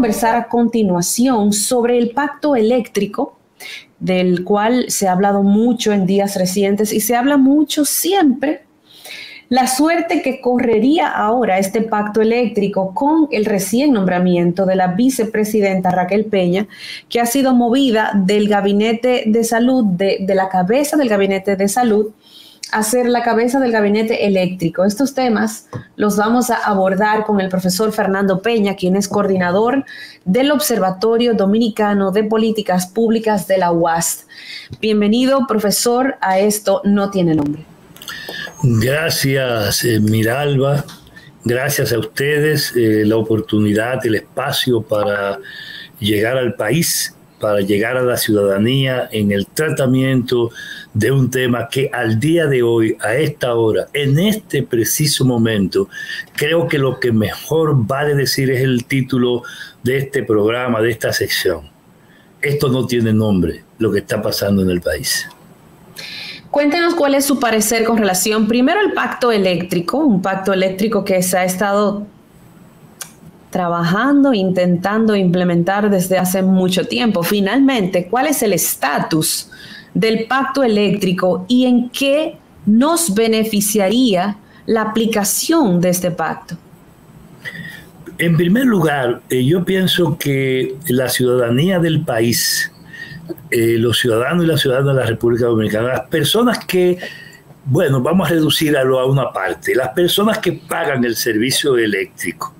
conversar a continuación sobre el pacto eléctrico, del cual se ha hablado mucho en días recientes y se habla mucho siempre. La suerte que correría ahora este pacto eléctrico con el recién nombramiento de la vicepresidenta Raquel Peña, que ha sido movida del gabinete de salud, de la cabeza del gabinete de salud, a ser la cabeza del gabinete eléctrico. Estos temas los vamos a abordar con el profesor Fernando Peña, quien es coordinador del Observatorio Dominicano de Políticas Públicas de la UASD. Bienvenido, profesor, a Esto No Tiene Nombre. Gracias, Miralba. Gracias a ustedes la oportunidad, el espacio para llegar al país, para llegar a la ciudadanía en el tratamiento de un tema que al día de hoy, a esta hora, en este preciso momento, creo que lo que mejor vale decir es el título de este programa, de esta sección. Esto no tiene nombre, lo que está pasando en el país. Cuéntenos cuál es su parecer con relación, primero, al pacto eléctrico, un pacto eléctrico que se ha estado trabajando, intentando implementar desde hace mucho tiempo. Finalmente, ¿cuál es el estatus del pacto eléctrico y en qué nos beneficiaría la aplicación de este pacto? En primer lugar, yo pienso que la ciudadanía del país, los ciudadanos y las ciudadanas de la República Dominicana, las personas que, bueno, vamos a reducirlo a una parte, las personas que pagan el servicio eléctrico,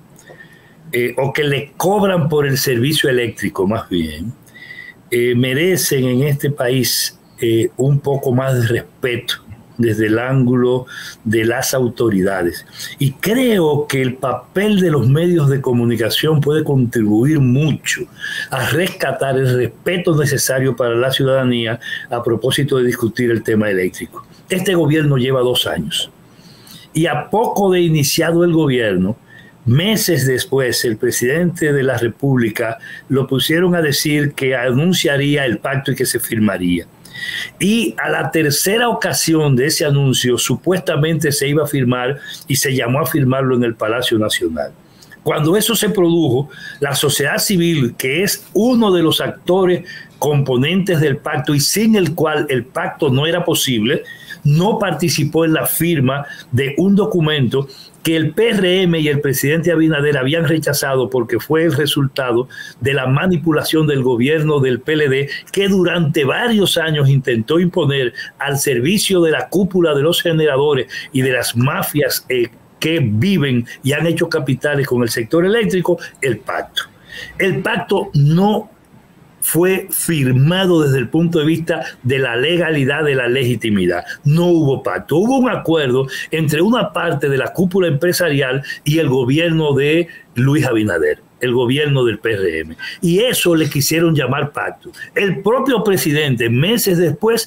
o que le cobran por el servicio eléctrico más bien, merecen en este país un poco más de respeto desde el ángulo de las autoridades. Y creo que el papel de los medios de comunicación puede contribuir mucho a rescatar el respeto necesario para la ciudadanía a propósito de discutir el tema eléctrico. Este gobierno lleva 2 años y a poco de iniciado el gobierno, meses después, el presidente de la República lo pusieron a decir que anunciaría el pacto y que se firmaría. Y a la tercera ocasión de ese anuncio, supuestamente se iba a firmar y se llamó a firmarlo en el Palacio Nacional. Cuando eso se produjo, la sociedad civil, que es uno de los actores componentes del pacto y sin el cual el pacto no era posible, no participó en la firma de un documento que el PRM y el presidente Abinader habían rechazado porque fue el resultado de la manipulación del gobierno del PLD, que durante varios años intentó imponer al servicio de la cúpula de los generadores y de las mafias que viven y han hecho capitales con el sector eléctrico, el pacto. El pacto no fue firmado desde el punto de vista de la legalidad, de la legitimidad. No hubo pacto. Hubo un acuerdo entre una parte de la cúpula empresarial y el gobierno de Luis Abinader, el gobierno del PRM. Y eso le quisieron llamar pacto. El propio presidente, meses después,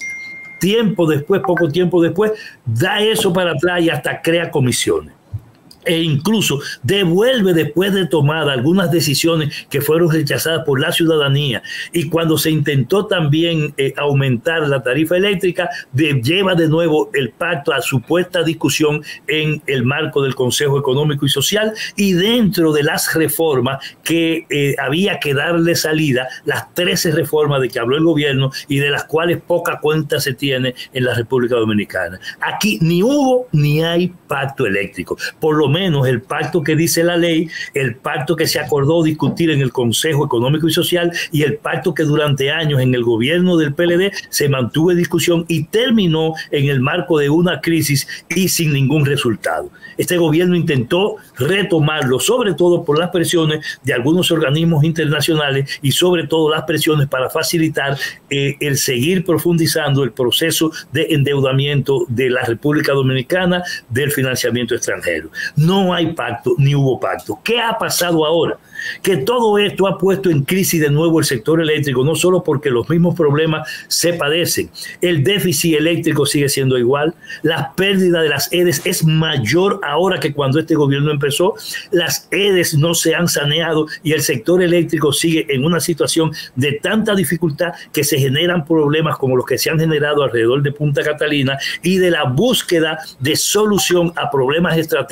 poco tiempo después, da eso para atrás y hasta crea comisiones. E incluso devuelve después de tomar algunas decisiones que fueron rechazadas por la ciudadanía. Y cuando se intentó también aumentar la tarifa eléctrica, lleva de nuevo el pacto a supuesta discusión en el marco del Consejo Económico y Social, y dentro de las reformas que había que darle salida, las 13 reformas de que habló el gobierno y de las cuales poca cuenta se tiene en la República Dominicana. Aquí ni hubo ni hay pacto eléctrico. Por lo menos el pacto que dice la ley, el pacto que se acordó discutir en el Consejo Económico y Social y el pacto que durante años en el gobierno del PLD se mantuvo en discusión y terminó en el marco de una crisis y sin ningún resultado. Este gobierno intentó retomarlo, sobre todo por las presiones de algunos organismos internacionales y sobre todo las presiones para facilitar el seguir profundizando el proceso de endeudamiento de la República Dominicana del financiamiento extranjero. No hay pacto, ni hubo pacto. ¿Qué ha pasado ahora? Que todo esto ha puesto en crisis de nuevo el sector eléctrico, no solo porque los mismos problemas se padecen. El déficit eléctrico sigue siendo igual. La pérdida de las EDES es mayor ahora que cuando este gobierno empezó. Las EDES no se han saneado y el sector eléctrico sigue en una situación de tanta dificultad que se generan problemas como los que se han generado alrededor de Punta Catalina y de la búsqueda de solución a problemas estratégicos del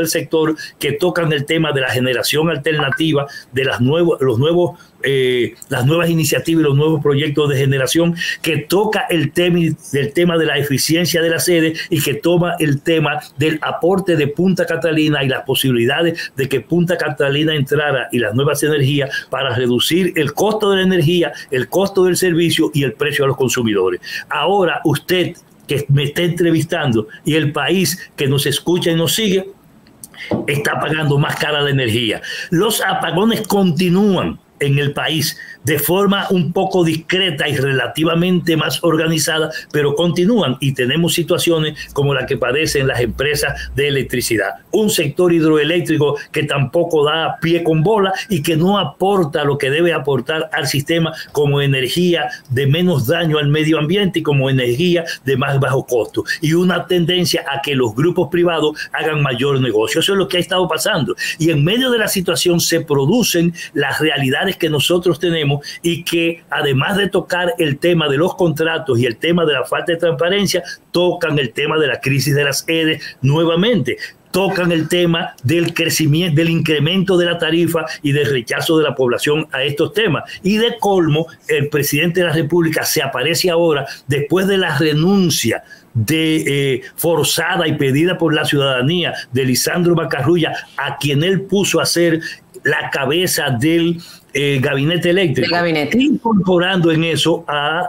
del sector que tocan el tema de la generación alternativa, de las nuevas iniciativas y los nuevos proyectos de generación, que toca el tema de la eficiencia de la sede y que toma el tema del aporte de Punta Catalina y las posibilidades de que Punta Catalina entrara y las nuevas energías para reducir el costo de la energía, el costo del servicio y el precio a los consumidores. Ahora usted que me está entrevistando y el país que nos escucha y nos sigue está pagando más cara la energía. Los apagones continúan en el país de forma un poco discreta y relativamente más organizada, pero continúan, y tenemos situaciones como la que padecen las empresas de electricidad. Un sector hidroeléctrico que tampoco da pie con bola y que no aporta lo que debe aportar al sistema como energía de menos daño al medio ambiente y como energía de más bajo costo. Y una tendencia a que los grupos privados hagan mayor negocio. Eso es lo que ha estado pasando. Y en medio de la situación se producen las realidades que nosotros tenemos y que, además de tocar el tema de los contratos y el tema de la falta de transparencia, tocan el tema de la crisis de las EDES nuevamente. Tocan el tema del crecimiento, del incremento de la tarifa y del rechazo de la población a estos temas. Y de colmo, el presidente de la República se aparece ahora después de la renuncia forzada y pedida por la ciudadanía de Lisandro Macarrulla, a quien él puso a ser la cabeza del gabinete eléctrico, incorporando en eso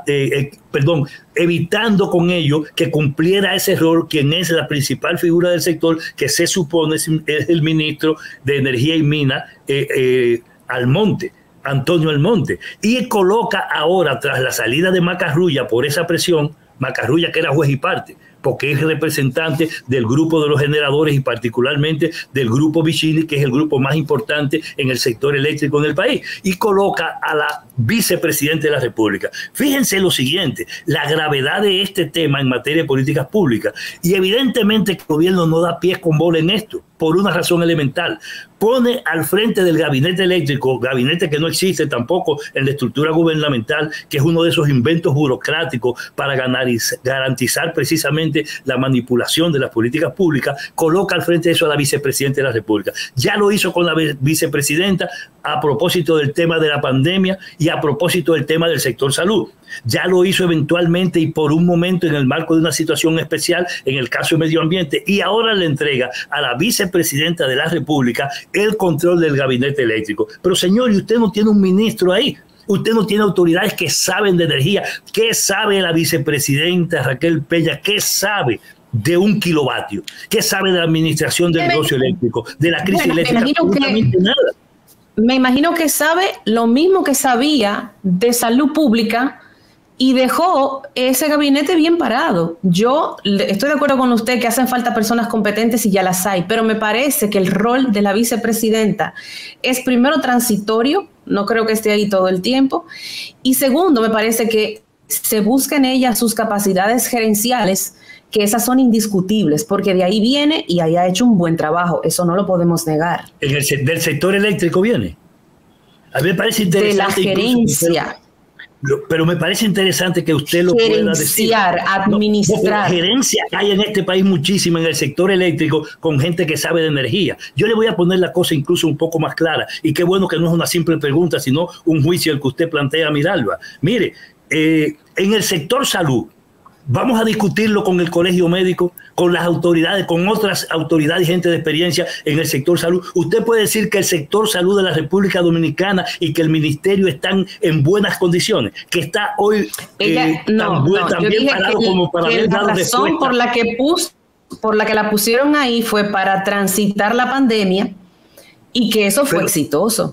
evitando con ello que cumpliera ese rol quien es la principal figura del sector, que se supone es el ministro de Energía y Minas, Antonio Almonte, y coloca ahora, tras la salida de Macarrulla por esa presión, Macarrulla, que era juez y parte, porque es representante del grupo de los generadores y particularmente del grupo Vicini, que es el grupo más importante en el sector eléctrico en el país, y coloca a la vicepresidenta de la República. Fíjense lo siguiente, la gravedad de este tema en materia de políticas públicas, y evidentemente el gobierno no da pies con bola en esto, por una razón elemental. Pone al frente del gabinete eléctrico, gabinete que no existe tampoco en la estructura gubernamental, que es uno de esos inventos burocráticos para garantizar precisamente la manipulación de las políticas públicas, coloca al frente de eso a la vicepresidenta de la República. Ya lo hizo con la vicepresidenta a propósito del tema de la pandemia y a propósito del tema del sector salud. Ya lo hizo eventualmente y por un momento en el marco de una situación especial en el caso de medio ambiente, y ahora le entrega a la vicepresidenta de la República el control del gabinete eléctrico. Pero señor, ¿y usted no tiene un ministro ahí? Usted no tiene autoridades que saben de energía. ¿Qué sabe la vicepresidenta Raquel Peña? ¿Qué sabe de un kilovatio? ¿Qué sabe de la administración del negocio eléctrico? De la crisis eléctrica. Absolutamente nada. Me imagino que sabe lo mismo que sabía de salud pública y dejó ese gabinete bien parado. Yo estoy de acuerdo con usted que hacen falta personas competentes y ya las hay, pero me parece que el rol de la vicepresidenta es, primero, transitorio, no creo que esté ahí todo el tiempo, y segundo, me parece que se busca en ella sus capacidades gerenciales, que esas son indiscutibles, porque de ahí viene y ahí ha hecho un buen trabajo, eso no lo podemos negar. Del sector eléctrico viene. A mí me parece interesante. De la gerencia. Pero me parece interesante que usted lo pueda decir. Administrar. Gerencia hay en este país muchísima en el sector eléctrico con gente que sabe de energía. Yo le voy a poner la cosa incluso un poco más clara, y qué bueno que no es una simple pregunta, sino un juicio el que usted plantea, Miralba. Mire, en el sector salud, vamos a discutirlo con el colegio médico, con las autoridades, con otras autoridades y gente de experiencia en el sector salud. Usted puede decir que el sector salud de la República Dominicana y que el ministerio están en buenas condiciones, que está hoy tan bien parado como para haber dado respuesta. La razón por la que la pusieron ahí fue para transitar la pandemia y que eso fue exitoso.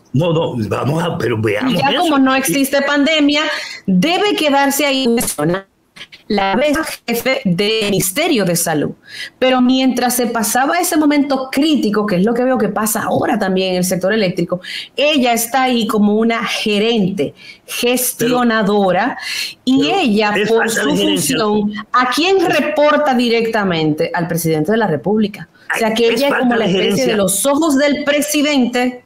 Pero veamos. Y ya eso, como no existe pandemia, debe quedarse ahí una zona la vez jefe del Ministerio de Salud. Pero mientras se pasaba ese momento crítico, que es lo que veo que pasa ahora también en el sector eléctrico, ella está ahí como una gerente, gestionadora, y ella, por su función, ¿a quién reporta directamente? Al presidente de la República. O sea que ella es como la especie de los ojos del presidente.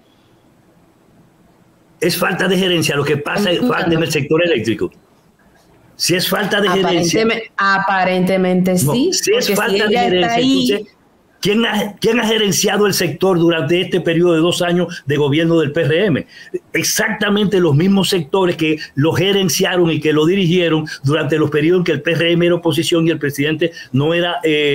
Es falta de gerencia lo que pasa en el sector eléctrico. Si es falta de gerencia. Aparentemente sí. Si es falta de gerencia, entonces ¿Quién ha gerenciado el sector durante este periodo de 2 años de gobierno del PRM? Exactamente los mismos sectores que lo gerenciaron y que lo dirigieron durante los periodos en que el PRM era oposición y el presidente no era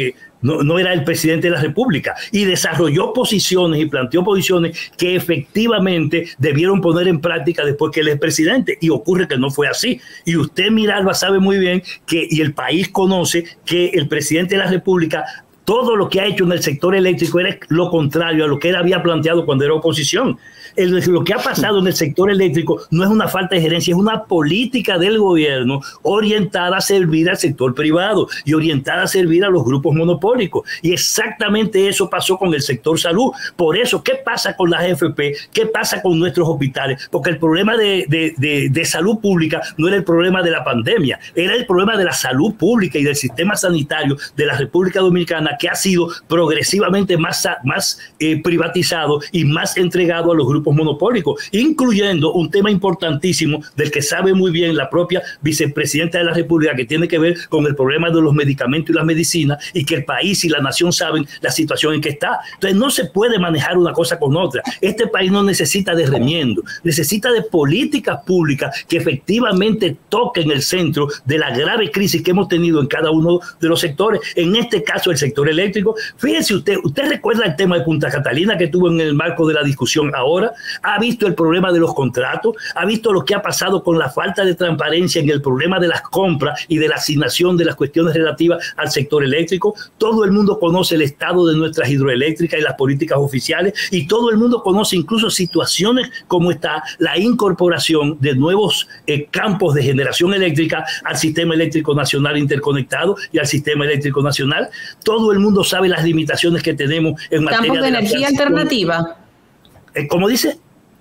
el presidente de la República, y desarrolló posiciones y planteó posiciones que efectivamente debieron poner en práctica después que él es presidente, y ocurre que no fue así. Y usted, Miralba, sabe muy bien y el país conoce que el presidente de la República, todo lo que ha hecho en el sector eléctrico era lo contrario a lo que él había planteado cuando era oposición. Lo que ha pasado en el sector eléctrico no es una falta de gerencia, es una política del gobierno orientada a servir al sector privado y orientada a servir a los grupos monopólicos. Y exactamente eso pasó con el sector salud. Por eso, ¿qué pasa con las AFP? ¿Qué pasa con nuestros hospitales? Porque el problema de salud pública no era el problema de la pandemia, era el problema de la salud pública y del sistema sanitario de la República Dominicana, que ha sido progresivamente más privatizado y más entregado a los grupos monopólicos, incluyendo un tema importantísimo del que sabe muy bien la propia vicepresidenta de la República, que tiene que ver con el problema de los medicamentos y las medicinas, y que el país y la nación saben la situación en que está. Entonces no se puede manejar una cosa con otra. Este país no necesita de remiendo, necesita de políticas públicas que efectivamente toquen el centro de la grave crisis que hemos tenido en cada uno de los sectores. En este caso, el sector eléctrico. Fíjense usted recuerda el tema de Punta Catalina que tuvo en el marco de la discusión ahora. Ha visto el problema de los contratos, ha visto lo que ha pasado con la falta de transparencia en el problema de las compras y de la asignación de las cuestiones relativas al sector eléctrico. Todo el mundo conoce el estado de nuestras hidroeléctricas y las políticas oficiales, y todo el mundo conoce incluso situaciones como está la incorporación de nuevos campos de generación eléctrica al sistema eléctrico nacional interconectado y al sistema eléctrico nacional. Todo el mundo sabe las limitaciones que tenemos en materia campos de energía alternativa. ¿Cómo dice?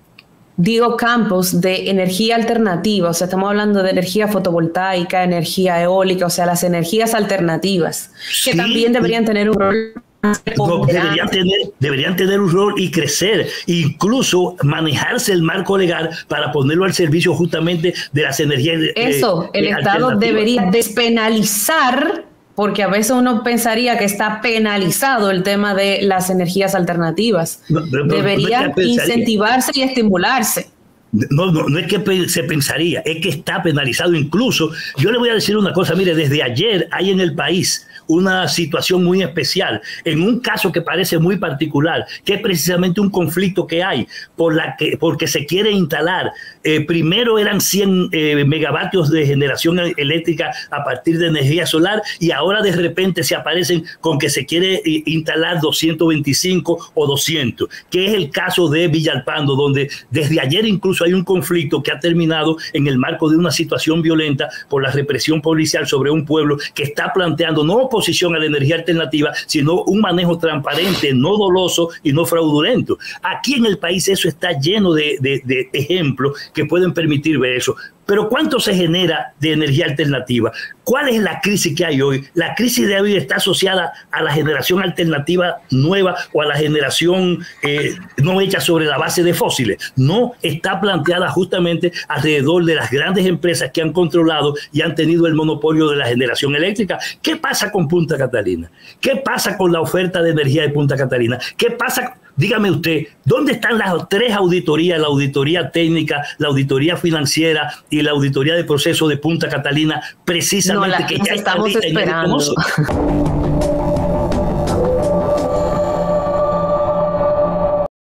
Digo campos de energía alternativa, o sea, estamos hablando de energía fotovoltaica, energía eólica, o sea, las energías alternativas, que sí, también deberían tener un rol. No, deberían tener un rol y crecer, incluso manejarse el marco legal para ponerlo al servicio justamente de las energías. Eso, el Estado debería despenalizar, porque a veces uno pensaría que está penalizado el tema de las energías alternativas. Debería incentivarse y estimularse. No es que se pensaría, es que está penalizado. Incluso, yo le voy a decir una cosa, mire, desde ayer hay en el país una situación muy especial, en un caso que parece muy particular, que es precisamente un conflicto que hay porque se quiere instalar, primero eran 100 megavatios de generación eléctrica a partir de energía solar, y ahora de repente se aparecen con que se quiere instalar 225 o 200, que es el caso de Villalpando, donde desde ayer incluso hay un conflicto que ha terminado en el marco de una situación violenta por la represión policial sobre un pueblo que está planteando no oposición a la energía alternativa, sino un manejo transparente, no doloso y no fraudulento. Aquí en el país eso está lleno de ejemplos que pueden permitir ver eso. Pero ¿cuánto se genera de energía alternativa? ¿Cuál es la crisis que hay hoy? La crisis de hoy está asociada a la generación alternativa nueva o a la generación no hecha sobre la base de fósiles. No, está planteada justamente alrededor de las grandes empresas que han controlado y han tenido el monopolio de la generación eléctrica. ¿Qué pasa con Punta Catalina? ¿Qué pasa con la oferta de energía de Punta Catalina? ¿Qué pasa? Dígame usted, ¿dónde están las 3 auditorías, la auditoría técnica, la auditoría financiera y la auditoría de proceso de Punta Catalina, precisamente que ya estamos esperando?